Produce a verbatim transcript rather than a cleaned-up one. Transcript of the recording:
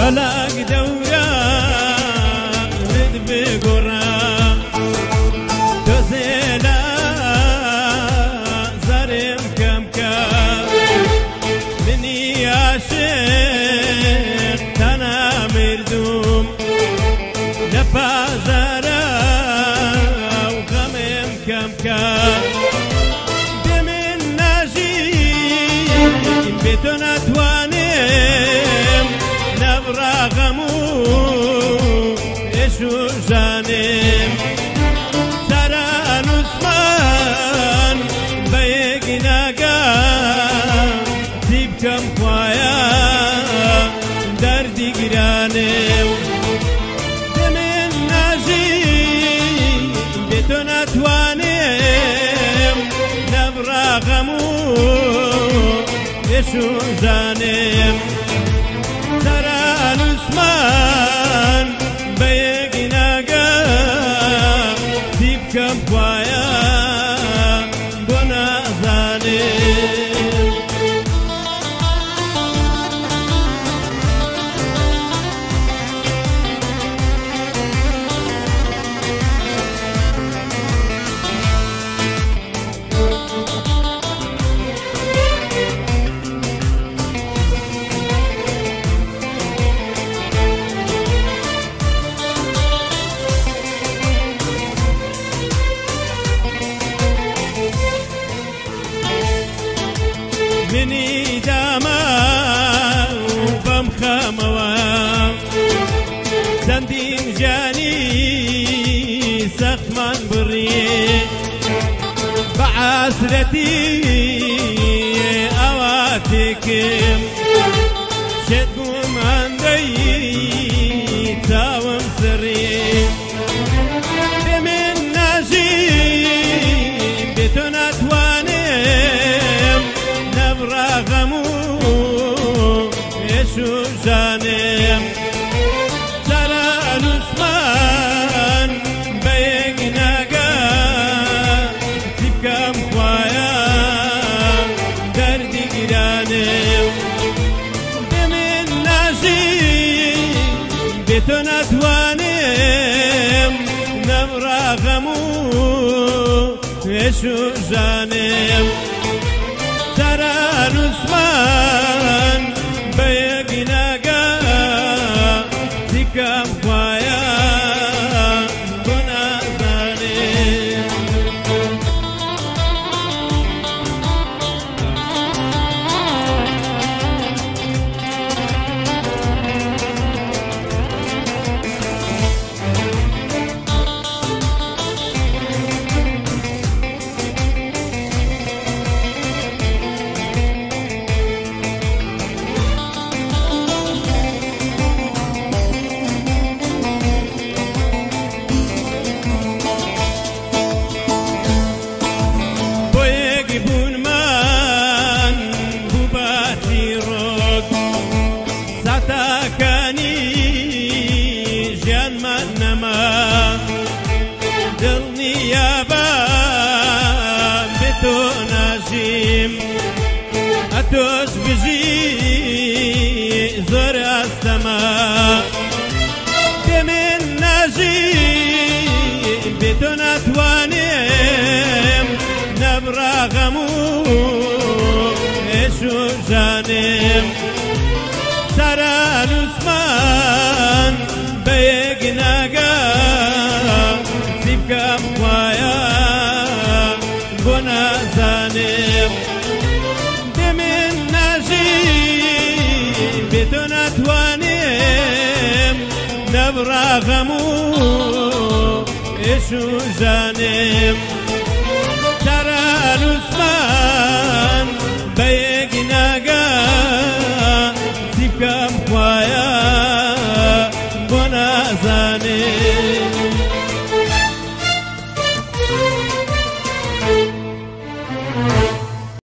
فلق دورة ند بقرة تزيلا زرم كم كم مني عاشق تنا مردوم لفازرة وغمم كم كم بمن ناجي بيتنا توانم نبرا غمو إشو جانم ترى نسمان بيقنا قام زيب كم خوايا دردي قرانم دمن ناجي بيتنا توانم نبرا غمو إشو جانم ترى نسمان بيقنا قام زيب كم خوايا بنا ظالم مني داما وبمخموا زندين جاني سخت من بري بعسرتي أواتكم شدكم عندي تاوم سري بمن ناجي بيتنا توانم نبرا غمو إشو جانم ترى نسمان بيقنا قام زيب كم خوايا دردي قرانم بمن ناجي بيتنا توانم نبرا غمو إشو جانم ترى نسمان بيقنا قام زيب كم خوايا بنا ظالم دلني يا باب بتو ناجيم أتوش بجي زور السماء بمن ناجيم بتو نتوانم نبرا غمو إشو جانم ترى نسمان بيقنا قام زيب كم خوايا بنا ظالم بمن ناجي بيتنا توانم نبرا غمو إشو جانم